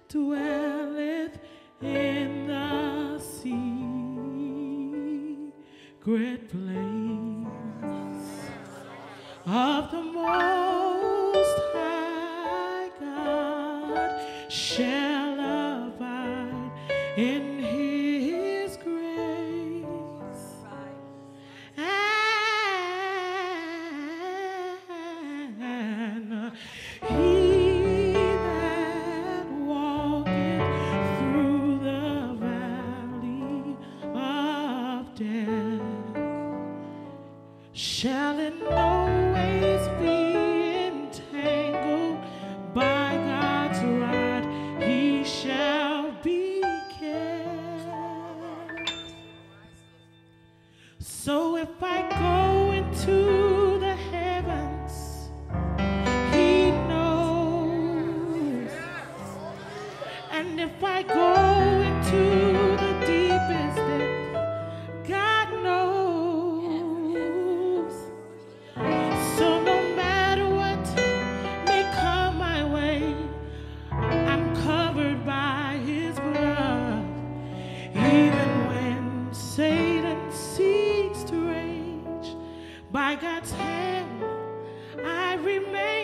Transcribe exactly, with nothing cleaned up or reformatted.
dwelleth in the secret place of the Most High God shall abide in His grace. And he that walketh through the valley of death shall in no ways be entangled by God's rod. He shall be kept. So if I go into the heavens, He knows. And if I go into the deepest depth, God knows. So no matter what may come my way, I'm covered by His blood. Even when Satan seeks to rage, by God's hand I remain.